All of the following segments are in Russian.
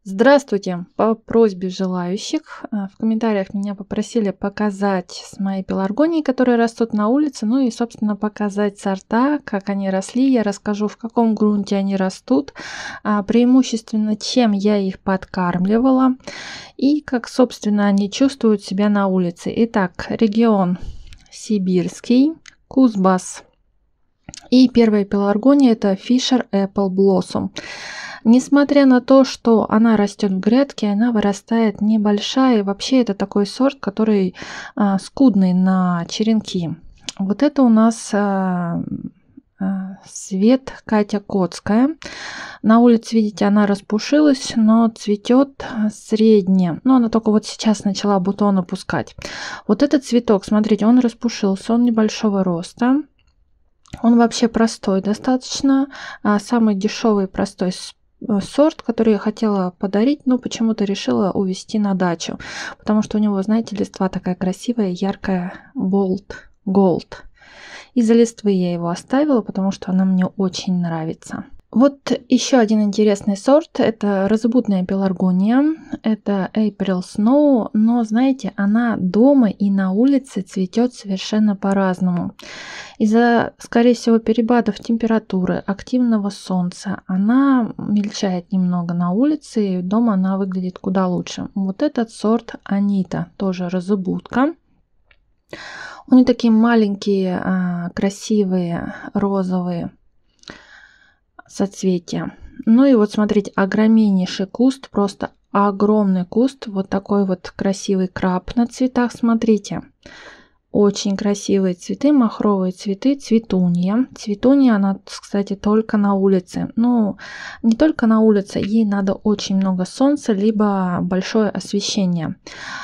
Здравствуйте! По просьбе желающих в комментариях меня попросили показать мои пеларгонии, которые растут на улице, ну и, собственно, показать сорта, как они росли. Я расскажу, в каком грунте они растут, преимущественно, чем я их подкармливала и как, собственно, они чувствуют себя на улице. Итак, регион сибирский, Кузбасс. И первая пеларгония — это Fisher Apple Blossom. Несмотря на то, что она растет в грядке, она вырастает небольшая. И вообще это такой сорт, который скудный на черенки. Вот это у нас цвет Катя Котская. На улице, видите, она распушилась, но цветет средне. Но она только вот сейчас начала бутоны пускать. Вот этот цветок, смотрите, он распушился, он небольшого роста. Он вообще простой достаточно. Самый дешевый простой сорт, который я хотела подарить, но почему-то решила увезти на дачу, потому что у него, знаете, листва такая красивая, яркая, Bold Gold. Из-за листвы я его оставила, потому что она мне очень нравится. Вот еще один интересный сорт, это розыбудная пеларгония, это April Snow, но знаете, она дома и на улице цветет совершенно по-разному. Из-за, скорее всего, перепадов температуры, активного солнца, она мельчает немного на улице, и дома она выглядит куда лучше. Вот этот сорт Анита, тоже розыбудка. У нее такие маленькие, красивые, розовые соцветия. Ну и вот смотрите, огромнейший куст, просто огромный куст, вот такой вот красивый краб на цветах, смотрите. Очень красивые цветы, махровые цветы, цветунья. Цветунья, она, кстати, только на улице. Ну, не только на улице, ей надо очень много солнца, либо большое освещение.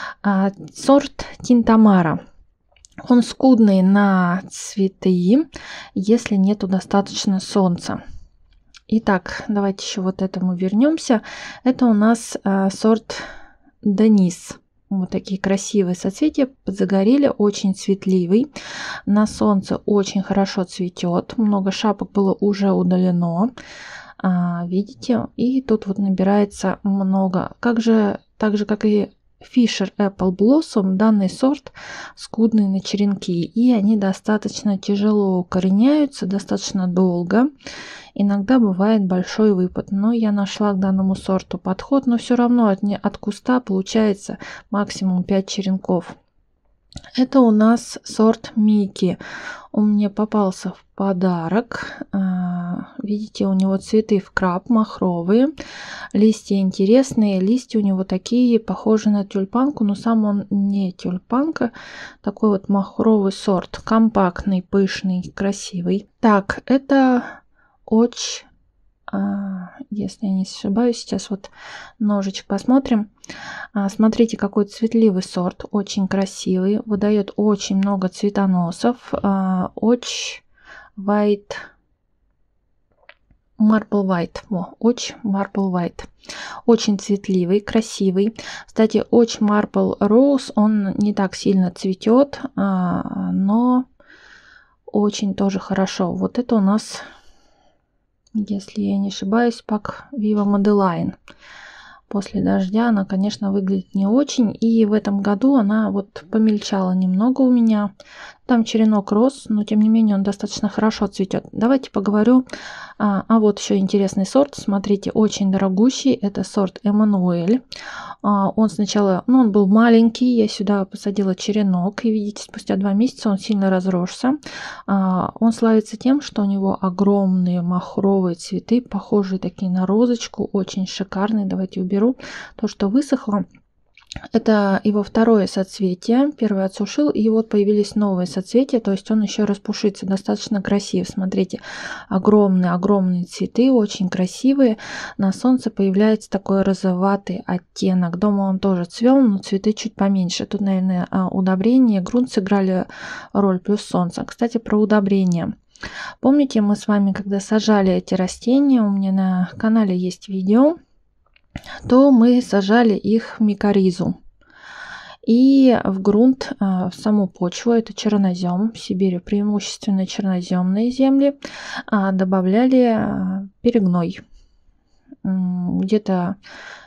Сорт Тинтамара. Он скудный на цветы, если нету достаточно солнца. Итак, давайте еще вот этому вернемся. Это у нас сорт Денис. Вот такие красивые соцветия, загорели, очень цветливый. На солнце очень хорошо цветет. Много шапок было уже удалено. Видите? И тут вот набирается много. Так же, как и Fisher Apple Blossom, данный сорт скудный на черенки. И они достаточно тяжело укореняются, достаточно долго. Иногда бывает большой выпад, но я нашла к данному сорту подход, но все равно от куста получается максимум 5 черенков. Это у нас сорт Мики. Он мне попался в подарок. Видите, у него цветы в краб, махровые. Листья интересные. Листья у него такие, похожи на тюльпанку, но сам он не тюльпанка. Такой вот махровый сорт. Компактный, пышный, красивый. Так, это если я не ошибаюсь, сейчас вот ножичек посмотрим. Смотрите, какой цветливый сорт, очень красивый, выдает очень много цветоносов. Marble White. Marble White. Очень цветливый, красивый. Кстати, Marble Rose, он не так сильно цветет, но очень тоже хорошо. Вот это у нас, если я не ошибаюсь, Pac Viva Madeline. После дождя она, конечно, выглядит не очень. И в этом году она вот помельчала немного у меня. Там черенок рос, но тем не менее он достаточно хорошо цветет. Давайте поговорю. Вот еще интересный сорт. Смотрите, очень дорогущий. Это сорт Эммануэль. Он сначала, он был маленький. Я сюда посадила черенок. И видите, спустя 2 месяца он сильно разросся. Он славится тем, что у него огромные махровые цветы, похожие такие на розочку. Очень шикарные. Давайте уберу то, что высохло. Это его второе соцветие. Первое отсушил, и вот появились новые соцветия, то есть он еще распушится. Достаточно красив. Смотрите, огромные цветы, очень красивые. На солнце появляется такой розоватый оттенок. Дома он тоже цвел, но цветы чуть поменьше. Тут, наверное, удобрения, грунт сыграли роль, плюс солнце. Кстати, про удобрения. Помните, мы с вами, когда сажали эти растения, у меня на канале есть видео, то мы сажали их в микоризу и в грунт, в саму почву, это чернозем, в Сибири преимущественно черноземные земли, добавляли перегной. Где-то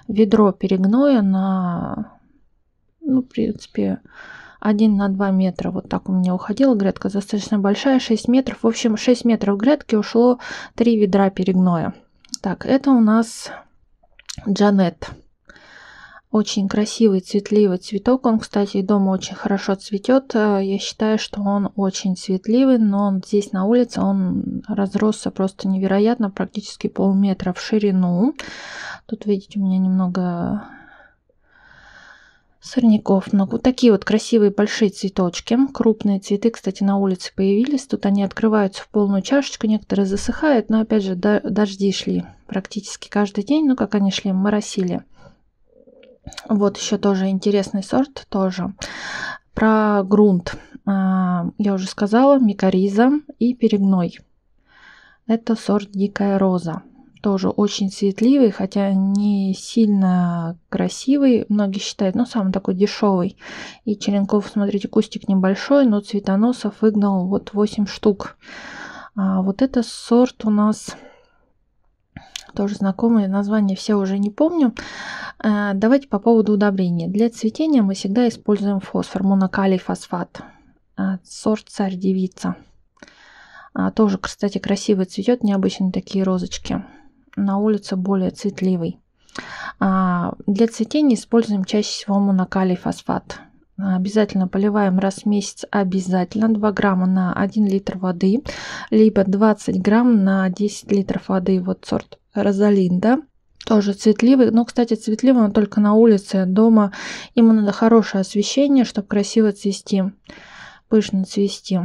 ведро перегноя на, ну, в принципе, 1 на 2 метра. Вот так у меня уходила грядка, достаточно большая, 6 метров. В общем, 6 метров грядки ушло 3 ведра перегноя. Так, это у нас Джанет. Очень красивый, цветливый цветок. Он, кстати, и дома очень хорошо цветет. Я считаю, что он очень цветливый, но он здесь на улице он разросся просто невероятно, практически полметра в ширину. Тут, видите, у меня немного сорняков много. Вот такие вот красивые большие цветочки. Крупные цветы, кстати, на улице появились. Тут они открываются в полную чашечку. Некоторые засыхают, но опять же дожди шли практически каждый день. Ну, как они шли, моросили. Вот еще тоже интересный сорт тоже. Про грунт. Я уже сказала, микориза и перегной. Это сорт Дикая Роза. Тоже очень светливый, хотя не сильно красивый. Многие считают, ну, самый такой дешевый. И черенков, смотрите, кустик небольшой, но цветоносов выгнал вот 8 штук. Вот это сорт у нас тоже знакомые, названия все уже не помню. Давайте по поводу удобрения. Для цветения мы всегда используем фосфор, монокалий фосфат. Сорт Царь-Девица. Тоже, кстати, красиво цветет, необычные такие розочки. На улице более цветливый. Для цветения используем чаще всего монокалий фосфат. Обязательно поливаем раз в месяц, обязательно 2 грамма на 1 литр воды, либо 20 грамм на 10 литров воды. Вот сорт Розалинда. Тоже цветливый, но, кстати, цветливый он только на улице. Дома ему надо хорошее освещение, чтобы красиво цвести, пышно цвести.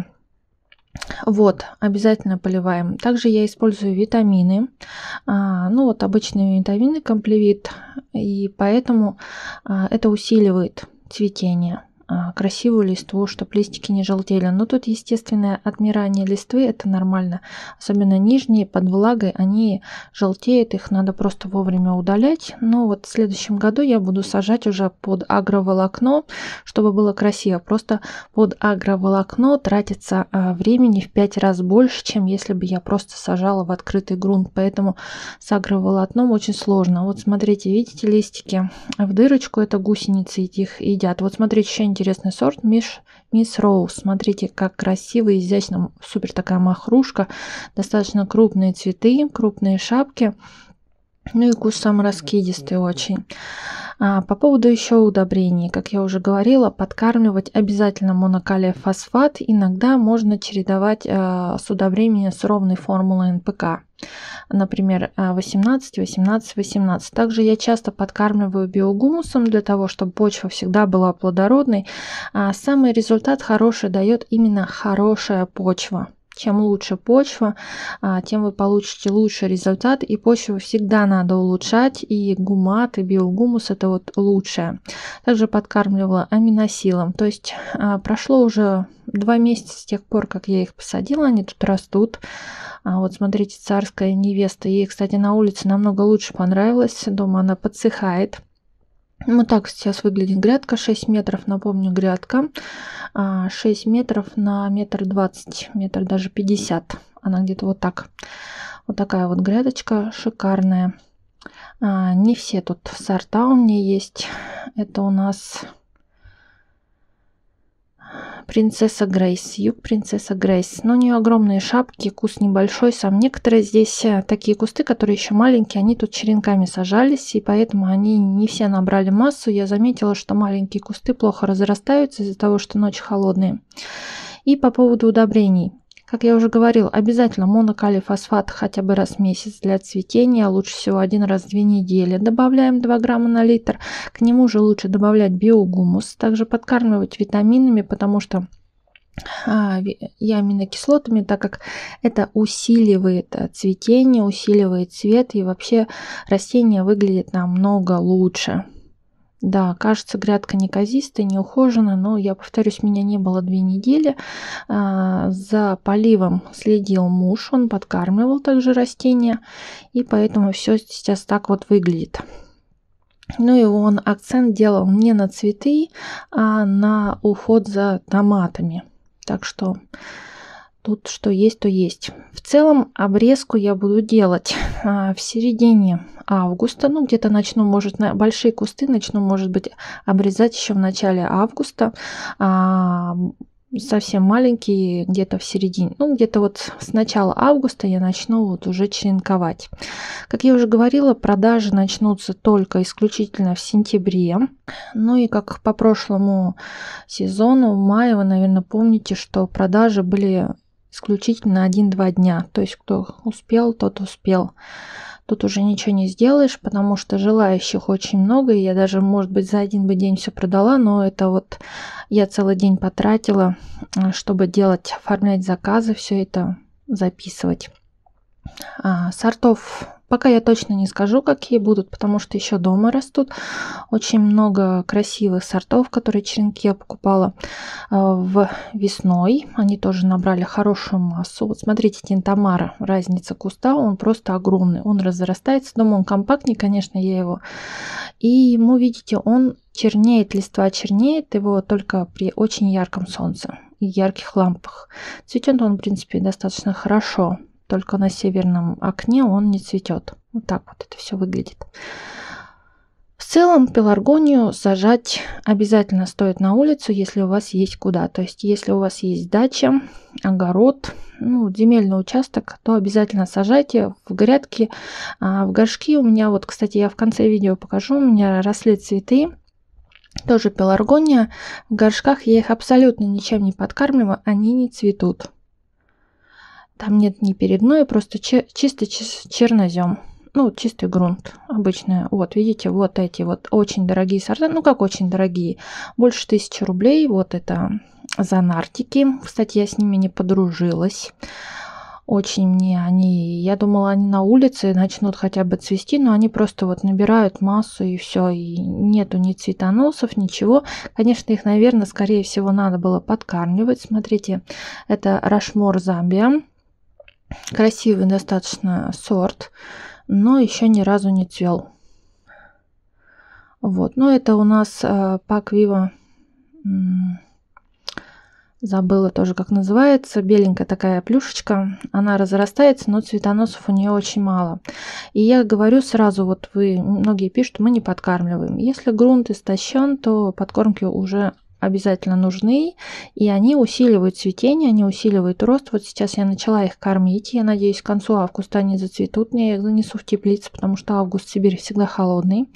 Вот, обязательно поливаем. Также я использую витамины. Ну вот обычные витамины Компливит, и поэтому это усиливает цветение. Красивую листву, чтобы листики не желтели. Но тут естественное отмирание листвы, это нормально. Особенно нижние под влагой, они желтеют, их надо просто вовремя удалять. Но вот в следующем году я буду сажать уже под агроволокно, чтобы было красиво. Просто под агроволокно тратится времени в 5 раз больше, чем если бы я просто сажала в открытый грунт. Поэтому с агроволокном очень сложно. Вот смотрите, видите листики в дырочку, это гусеницы их едят. Вот смотрите, еще интересный сорт Мисс Роуз. Смотрите, как красиво, изящно, супер такая махрушка, достаточно крупные цветы, крупные шапки. Ну и куст сам раскидистый очень. По поводу еще удобрений, как я уже говорила, подкармливать обязательно монокалий фосфат. Иногда можно чередовать с удобрениями с ровной формулой НПК. Например, 18, 18, 18. Также я часто подкармливаю биогумусом для того, чтобы почва всегда была плодородной. Самый результат хороший дает именно хорошая почва. Чем лучше почва, тем вы получите лучший результат. И почву всегда надо улучшать. И гумат, и биогумус это вот лучшее. Также подкармливала аминосилом. То есть прошло уже 2 месяца с тех пор, как я их посадила. Они тут растут. Вот смотрите, царская невеста. Ей, кстати, на улице намного лучше понравилось. Дома она подсыхает. Вот так сейчас выглядит грядка, 6 метров, напомню, грядка, 6 метров на метр 20, метр даже 50, она где-то вот так, вот такая вот грядочка шикарная. Не все тут сорта у меня есть, это у нас Принцесса Грейс, юг Принцесса Грейс. Но у нее огромные шапки, куст небольшой сам. Некоторые здесь такие кусты, которые еще маленькие, они тут черенками сажались, и поэтому они не все набрали массу. Я заметила, что маленькие кусты плохо разрастаются из-за того, что ночи холодные. И по поводу удобрений. Как я уже говорил, обязательно монокалий фосфат хотя бы раз в месяц для цветения, лучше всего 1 раз в 2 недели. Добавляем 2 грамма на литр. К нему же лучше добавлять биогумус. Также подкармливать витаминами, потому что и аминокислотами, так как это усиливает цветение, усиливает цвет, и вообще растение выглядит намного лучше. Да, кажется, грядка неказистая, неухоженная, но, я повторюсь, меня не было 2 недели. За поливом следил муж, он подкармливал также растения, и поэтому все сейчас так вот выглядит. Ну и он акцент делал не на цветы, а на уход за томатами. Так что Тут что есть, то есть. В целом обрезку я буду делать в середине августа. Ну, где-то начну, может, на большие кусты начну, может быть, обрезать еще в начале августа. Совсем маленькие где-то в середине. Ну, где-то вот с начала августа я начну вот уже черенковать. Как я уже говорила, продажи начнутся только исключительно в сентябре. Ну и как по прошлому сезону, в мае, вы, наверное, помните, что продажи были исключительно 1-2 дня. То есть кто успел, тот успел. Тут уже ничего не сделаешь, потому что желающих очень много. И я даже, может быть, за один бы день все продала, но это вот я целый день потратила, чтобы делать, оформлять заказы, все это записывать. Сортов пока я точно не скажу, какие будут, потому что еще дома растут. Очень много красивых сортов, которые черенки я покупала весной. Они тоже набрали хорошую массу. Вот смотрите, Тинтамара, разница куста, он просто огромный. Он разрастается, дома он компактнее, конечно, я его. И ему, видите, он чернеет, листва чернеет его только при очень ярком солнце и ярких лампах. Цветет он, в принципе, достаточно хорошо. Только на северном окне он не цветет. Вот так вот это все выглядит. В целом пеларгонию сажать обязательно стоит на улицу, если у вас есть куда. То есть если у вас есть дача, огород, земельный участок, то обязательно сажайте в грядки, в горшки. У меня вот, кстати, я в конце видео покажу, у меня росли цветы. Тоже пеларгония. В горшках я их абсолютно ничем не подкармливаю, они не цветут. Там нет ни перегноя, просто чисто чернозем. Чистый грунт обычный. Вот, видите, вот эти вот очень дорогие сорта. Как очень дорогие? Больше 1000 рублей. Вот это Занартики. Кстати, я с ними не подружилась. Очень мне они... Я думала, они на улице начнут хотя бы цвести, но они просто вот набирают массу и все. И нету ни цветоносов, ничего. Конечно, их, наверное, скорее всего, надо было подкармливать. Смотрите, это Рашмор Замбия. Красивый достаточно сорт, но еще ни разу не цвел. Вот, это у нас Пак Вива, забыла тоже как называется, беленькая такая плюшечка, она разрастается, но цветоносов у нее очень мало. И я говорю сразу, вот многие пишут, мы не подкармливаем. Если грунт истощен, то подкормки уже обязательно нужны, и они усиливают цветение, они усиливают рост. Вот сейчас я начала их кормить, я надеюсь, к концу августа они зацветут, я их занесу в теплицу, потому что август в Сибири всегда холодный.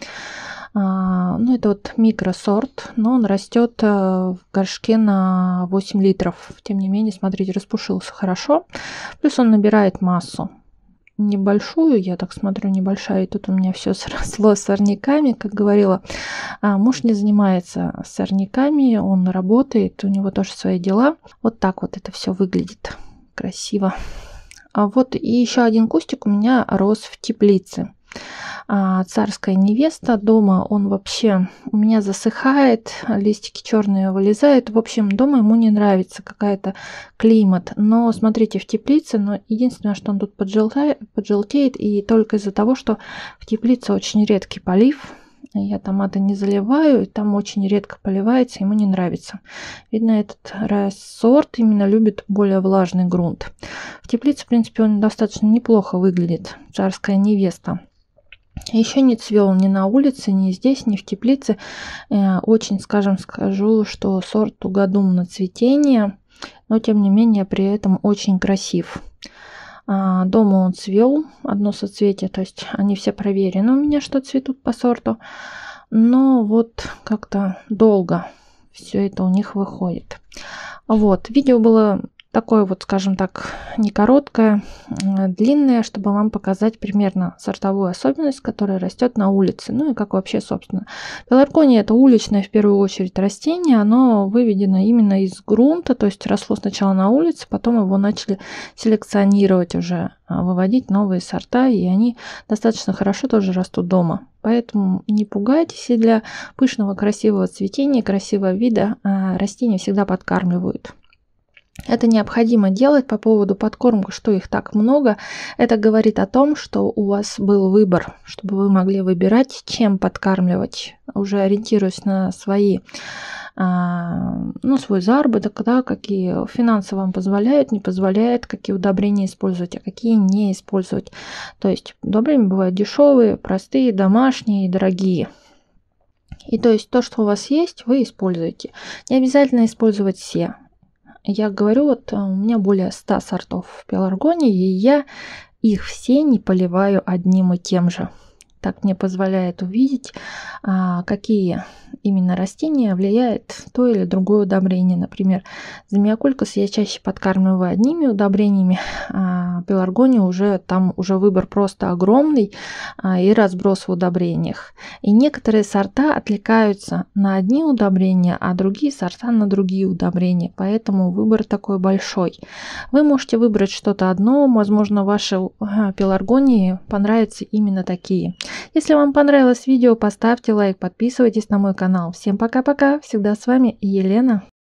Это вот микросорт, но он растет в горшке на 8 литров. Тем не менее, смотрите, распушился хорошо, плюс он набирает массу. Небольшую, я так смотрю, небольшая, и тут у меня все сросло сорняками, как говорила. Муж не занимается сорняками, он работает, у него тоже свои дела. Вот так вот это все выглядит красиво. Вот и еще один кустик у меня рос в теплице. Царская невеста. Дома он вообще у меня засыхает, листики черные вылезают. В общем, дома ему не нравится какая-то климат. Но смотрите, в теплице, единственное, что он тут поджелтеет, и только из-за того, что в теплице очень редкий полив. Я томаты не заливаю, и там очень редко поливается, ему не нравится. Видно, этот сорт именно любит более влажный грунт. В теплице, в принципе, он достаточно неплохо выглядит. Царская невеста. Еще не цвел ни на улице, ни здесь, ни в теплице. Очень, скажу, что сорт тугодум на цветение, но тем не менее при этом очень красив. Дома он цвел, одно соцветие, то есть они все проверены у меня, что цветут по сорту. Но вот как-то долго все это у них выходит. Вот, видео было такое вот, скажем так, не короткое, длинное, чтобы вам показать примерно сортовую особенность, которая растет на улице. И как вообще, собственно. Пеларгония — это уличное в первую очередь растение. Оно выведено именно из грунта, то есть росло сначала на улице, потом его начали селекционировать уже, выводить новые сорта, и они достаточно хорошо тоже растут дома. Поэтому не пугайтесь, и для пышного красивого цветения, красивого вида растения всегда подкармливают. Это необходимо делать по поводу подкормки, что их так много. Это говорит о том, что у вас был выбор, чтобы вы могли выбирать, чем подкармливать, уже ориентируясь на свои ну, свой заработок, да, какие финансы вам позволяют, не позволяют, какие удобрения использовать, а какие не использовать. То есть удобрения бывают дешевые, простые, домашние и дорогие. И то есть то, что у вас есть, вы используете. Не обязательно использовать все. Я говорю, вот у меня более 100 сортов пеларгонии, и я их все не поливаю одним и тем же. Так мне позволяет увидеть, какие именно растения влияет то или другое удобрение. Например, замиокулькас я чаще подкармливаю одними удобрениями, а пеларгонию уже там уже выбор просто огромный и разброс в удобрениях. И некоторые сорта отвлекаются на одни удобрения, а другие сорта на другие удобрения, поэтому выбор такой большой. Вы можете выбрать что-то одно, возможно, вашей пеларгонии понравятся именно такие. Если вам понравилось видео, поставьте лайк, подписывайтесь на мой канал. Всем пока-пока, всегда с вами Елена.